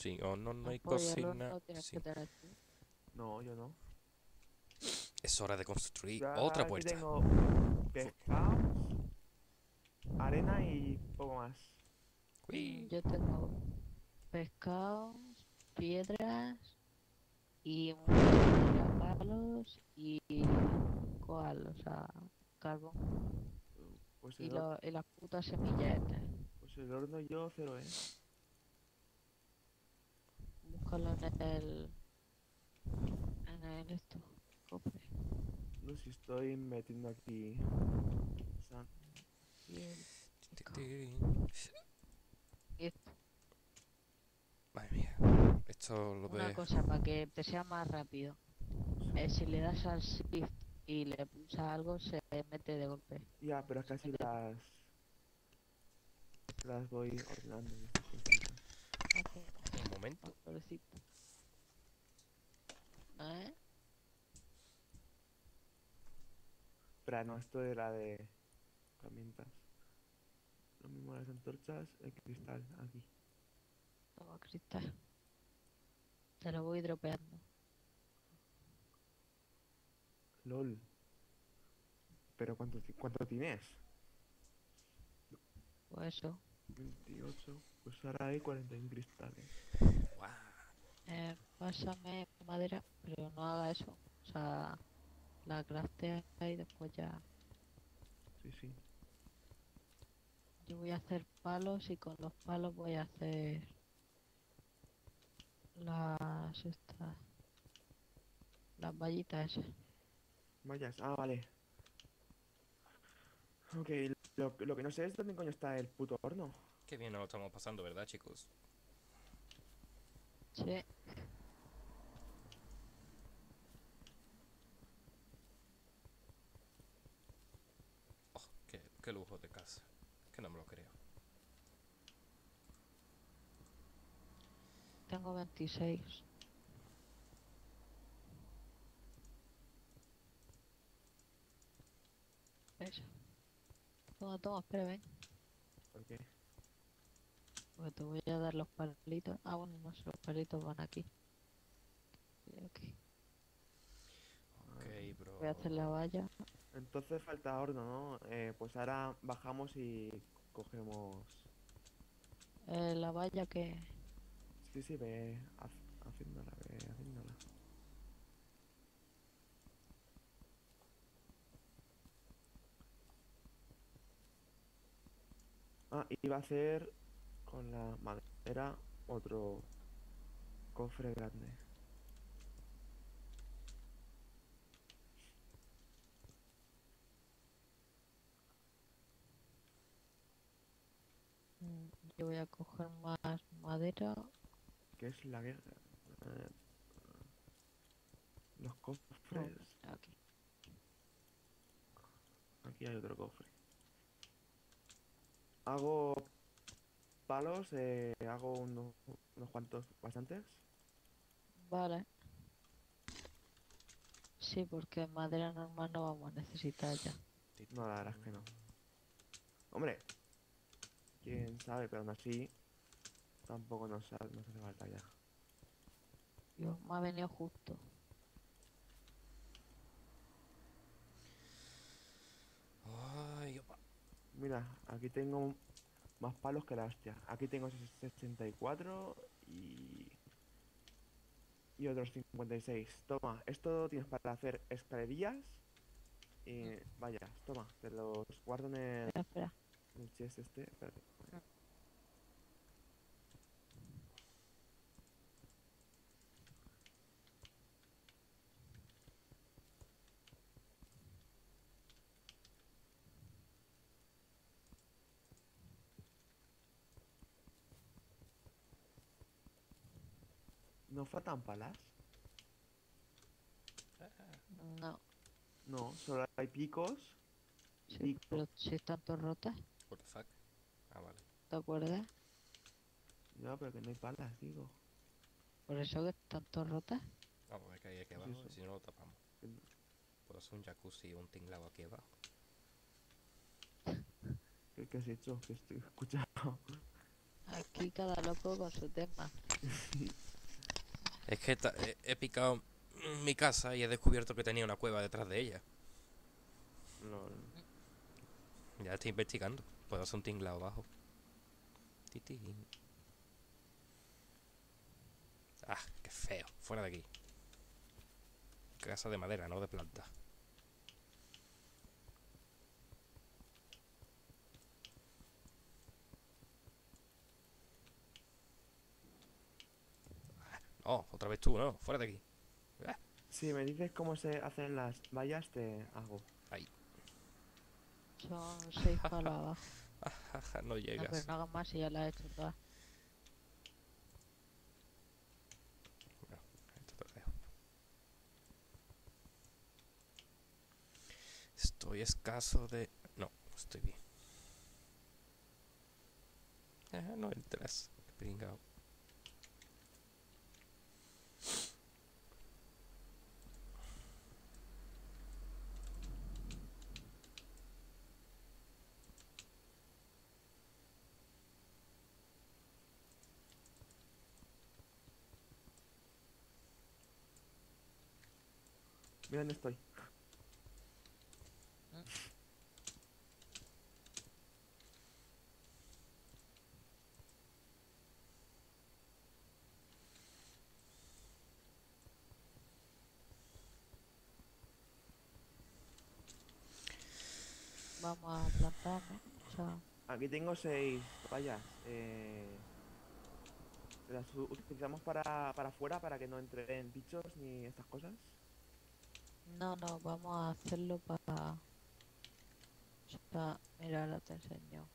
Sí o no, no El hay pollo al cocina. horno tienes que Sí. tener tú. No, yo no. Es hora de construir otra Ya aquí puerta. tengo pescados, arena y poco más. Uy. Yo tengo pescados, piedras y mucha madera, palos y coal, o sea, carbón. Pues Y, y las putas semillas estas. pues el horno yo cero, ¿eh? Búscalo en esto, cofre. No sé si estoy metiendo aquí. San- Y el pescado. Tirirín. Y esto. Madre mía. Esto lo Una ves. cosa, para que te sea más rápido. Si le das al shift y le pulsas algo, se mete de golpe. Ya, pero es Se casi mete. las voy ordenando y estas cositas. Hace Un momento. pobrecito. ¿Eh? Pero no, esto era de herramientas. Lo mismo las antorchas, el cristal, aquí. Toma cristal. Te lo voy dropeando. LOL. Pero ¿cuánto tienes? Pues eso. 28. Pues ahora hay 41 cristales. Guau. Pásame madera, pero no haga eso. O sea, la craftea y después ya. Sí, sí. Yo voy a hacer palos y con los palos voy a hacer estas, las vallitas esas. Vayas. Ah, vale. Ok, lo que no sé es dónde coño está el puto horno. Qué bien nos lo estamos pasando, ¿verdad, chicos? Sí, Oh, qué lujo de casa. Que no me lo creo. tengo 26. Eso. Toma, toma, espera, ven. ¿Por qué? Porque te voy a dar los palitos. Ah, bueno, no sé, los palitos van aquí. Ok. Ok, Voy a hacer la bro. valla. Entonces falta horno, ¿no? Pues ahora bajamos y cogemos. La valla que... Sí, sí, ve haciéndola, ve haciéndola. Ah, iba a hacer con la madera otro cofre grande. mm, Yo voy a coger más madera. ¿Qué es la guerra? Eh, los No, cofres. aquí. Aquí hay otro cofre. Hago palos, hago unos cuantos, bastantes. Vale. Sí, porque madera normal no vamos a necesitar ya. No, la verdad es que no. Hombre, quién sabe, pero aún así tampoco nos hace falta ya. Dios, me ha venido justo. Ay, opa. Mira, aquí tengo más palos que la hostia. Aquí tengo 64 y otros 56. Toma, esto tienes para hacer escalerillas. Mm, Y vaya, toma, te los guardo Espera, espera. en el chest este. Espérate. Mm, ¿No faltan palas? No, No, solo hay picos y sí, pico. pero si están todas rotas, What the fuck. Ah, vale. ¿te acuerdas? No, pero que no hay palas, digo. Por eso que están todas rotas. Vamos a ver qué hay aquí Pues abajo y eso. si no lo tapamos. ¿Qué, Puedo hacer un jacuzzi y un tinglado aquí abajo. qué has hecho? Que estoy escuchando. Aquí cada loco con su tema. Es que he picado mi casa y he descubierto que tenía una cueva detrás de ella. Lol. Ya estoy investigando. Puedo hacer un tinglado abajo. Titi. Ah, qué feo. Fuera de aquí. Casa de madera, no de planta. No, otra vez tú, no. Fuera de aquí. Ah, Si me dices cómo se hacen las vallas, te hago. ahí. Son 6 palos abajo. Jaja, no No, pero llegas. no hagas más y ya las he hecho todas. Bueno, esto te lo dejo. Estoy escaso de... No, estoy bien. No entras. Pringao. Mira dónde estoy. Vamos a plantarme. O sea, Aquí tengo 6 vallas. Las utilizamos para afuera para que no entren bichos ni estas cosas. no, vamos a hacerlo para... O sea, mira, ahora te enseño.